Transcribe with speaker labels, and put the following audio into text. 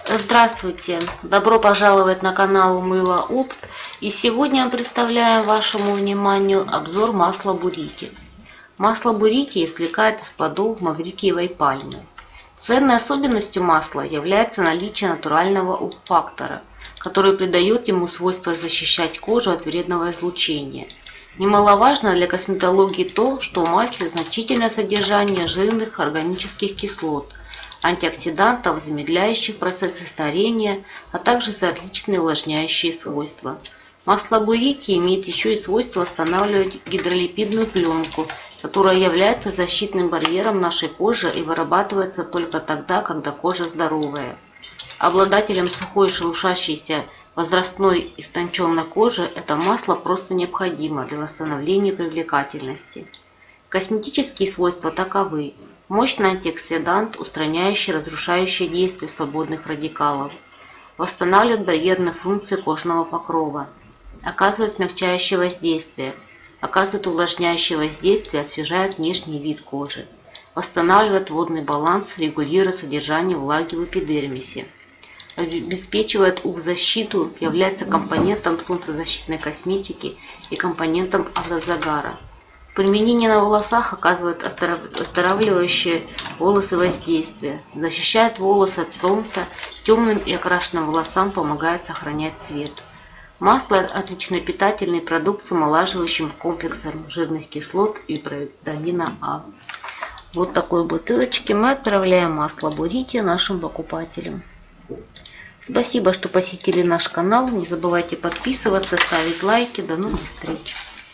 Speaker 1: Здравствуйте! Добро пожаловать на канал Мыло Опт. И сегодня мы представляем вашему вниманию обзор масла бурити. Масло бурити извлекают из плодов маврикиевой пальмы. Ценной особенностью масла является наличие натурального фактора, который придает ему свойство защищать кожу от вредного излучения. Немаловажно для косметологии то, что в масле значительное содержание жирных органических кислот, антиоксидантов, замедляющих процессы старения, а также различные увлажняющие свойства. Масло бурити имеет еще и свойство восстанавливать гидролипидную пленку, которая является защитным барьером нашей кожи и вырабатывается только тогда, когда кожа здоровая. Обладателям сухой шелушащейся возрастной истонченной кожи это масло просто необходимо для восстановления привлекательности. Косметические свойства таковы: мощный антиоксидант, устраняющий разрушающее действие свободных радикалов, восстанавливает барьерные функции кожного покрова, оказывает смягчающее воздействие, оказывает увлажняющее воздействие, освежает внешний вид кожи, восстанавливает водный баланс, регулируя содержание влаги в эпидермисе, обеспечивает UV-защиту, является компонентом солнцезащитной косметики и компонентом автозагара. Применение на волосах оказывает оздоравливающее волосы воздействие, защищает волосы от солнца, темным и окрашенным волосам помогает сохранять цвет. Масло – отличный питательный продукт с омолаживающим комплексом жирных кислот и витамина А. Вот такой бутылочке мы отправляем масло бурити нашим покупателям. Спасибо, что посетили наш канал. Не забывайте подписываться, ставить лайки. До новых встреч!